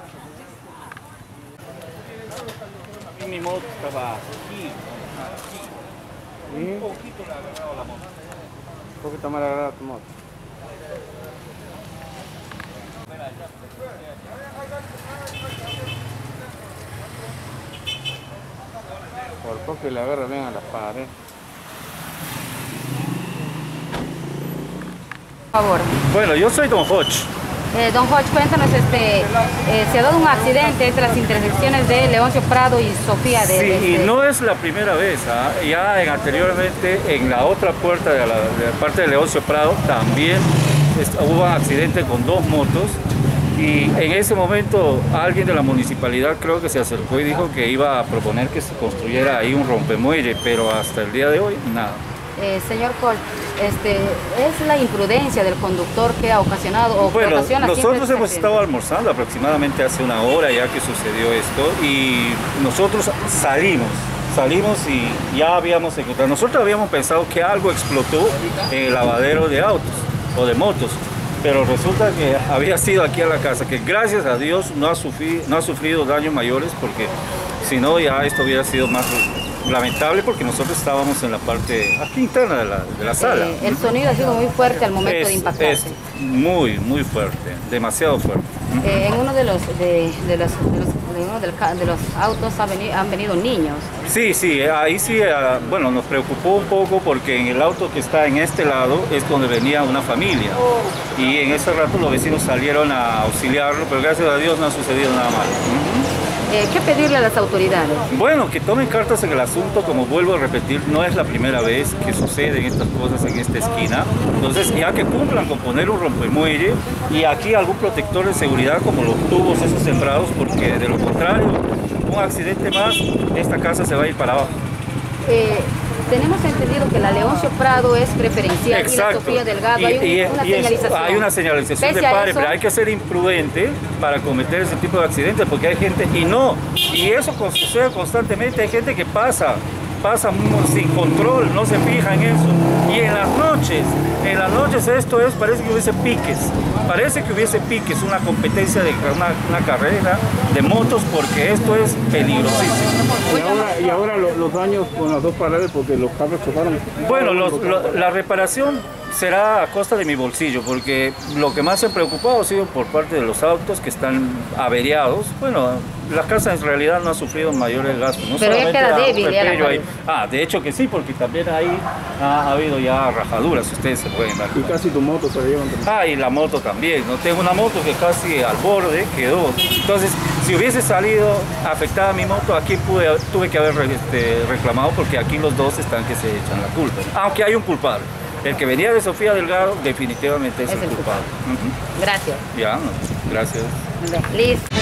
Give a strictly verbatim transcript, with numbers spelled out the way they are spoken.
Y mi moto estaba aquí, aquí. Un poquito le ha agarrado la moto. Un poquito más agarrada tu moto. Por poco le agarra bien a la pared. Por favor. Bueno, yo soy Don Hodge. Eh, don Hodge, cuéntanos, este, eh, se ha dado un accidente entre las intersecciones de Leoncio Prado y Sofía de... Sí, de este... y no es la primera vez, ¿ah? Ya en, anteriormente en la otra puerta de la, de la parte de Leoncio Prado también hubo un accidente con dos motos y en ese momento alguien de la municipalidad creo que se acercó y dijo que iba a proponer que se construyera ahí un rompemuelle, pero hasta el día de hoy nada. Eh, señor Cole, este, ¿es la imprudencia del conductor que ha ocasionado o bueno, ocasiona nosotros este hemos accidente? estado almorzando aproximadamente hace una hora ya que sucedió esto y nosotros salimos, salimos y ya habíamos encontrado, nosotros habíamos pensado que algo explotó en el lavadero de autos o de motos, pero resulta que había sido aquí a la casa, que gracias a Dios no ha sufrido, no ha sufrido daños mayores porque si no ya esto hubiera sido más lamentable porque nosotros estábamos en la parte aquí interna de la, de la sala. Eh, el sonido ha sido muy fuerte al momento es, de impactarse. Es muy, muy fuerte, demasiado fuerte. Eh, en uno de los, de, de los, de los, de uno del, de los autos ha venido, han venido niños. Sí, sí, ahí sí, bueno, nos preocupó un poco porque en el auto que está en este lado es donde venía una familia. Y en ese rato los vecinos salieron a auxiliarlo, pero gracias a Dios no ha sucedido nada malo. Eh, ¿Qué pedirle a las autoridades? Bueno, que tomen cartas en el asunto, como vuelvo a repetir, no es la primera vez que suceden estas cosas en esta esquina. Entonces, ya que cumplan con poner un rompemuelle y aquí algún protector de seguridad como los tubos esos sembrados, porque de lo contrario, un accidente más, esta casa se va a ir para abajo. Eh, tenemos entendido que la Leoncio Prado es preferencial. Exacto. Y la Sofía Delgado. Y, hay, un, y, una y es, señalización. hay una señalización Pese de a padre, eso, pero hay que ser imprudente para cometer ese tipo de accidentes porque hay gente, y no, y eso sucede constantemente, hay gente que pasa, pasa sin control, no se fija en eso. Y en las noches, en las noches esto es, parece que hubiese piques, parece que hubiese piques, una competencia de una, una carrera de motos porque esto es peligrosísimo. Y ahora, y ahora los, los daños con las dos paredes porque los carros chocaron. Bueno, los, lo, la reparación será a costa de mi bolsillo porque lo que más se ha preocupado ha sido por parte de los autos que están averiados. Bueno, la casa en realidad no ha sufrido mayores gastos. No pero ya queda débil. Ya la ahí. Ah, de hecho que sí, porque también ahí ha, ha habido ya rajaduras, ustedes se pueden dar cuenta. Y casi tu moto se llevan también. Ah, y la moto también. No tengo una moto que casi al borde quedó. Entonces, si hubiese salido afectada mi moto, aquí pude, tuve que haber este, reclamado porque aquí los dos están que se echan la culpa. Aunque hay un culpable. El que venía de Sofía Delgado definitivamente es, es el, el culpable. culpable. Uh-huh. Gracias. Ya, gracias. Listo.